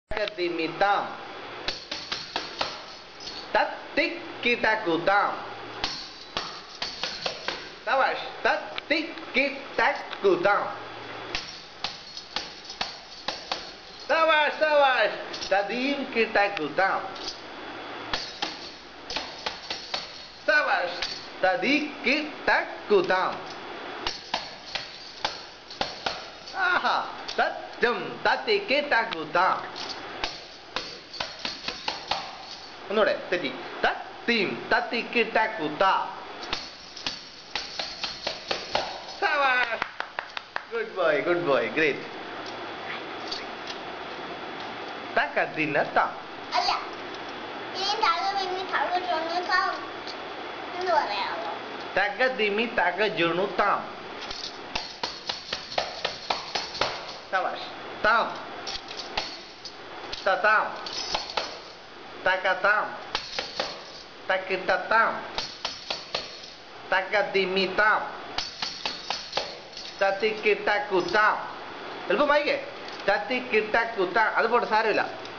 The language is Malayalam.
Dimitam. Tatikitakutam. Sabash. Tatikitakutam. Sabash, sabash. Tadim kitakutam. Sabash. Tadikitakutam. Aha. Tatyam. Tatikitakutam. ഒന്നുകൂടെ തെറ്റി തത്തിം തത്തിക്കിട്ടക്കുത്ത ഗുഡ് ബോയ് ഗ്രേറ്റ് തക്കതിനത്താം അല്ല ഇനി തകതിമി തകജുണുതാം എന്ന് പറയാമോ തകതിമി തകജുണുതാം സവാഷ് താം തതാം Takatam, takitatam, takadimitam, tatikitakutam. എളുപ്പമായിക്കേ തത്തിക്കിട്ടക്കുത്താം അത് പോട്ടെ സാരമില്ല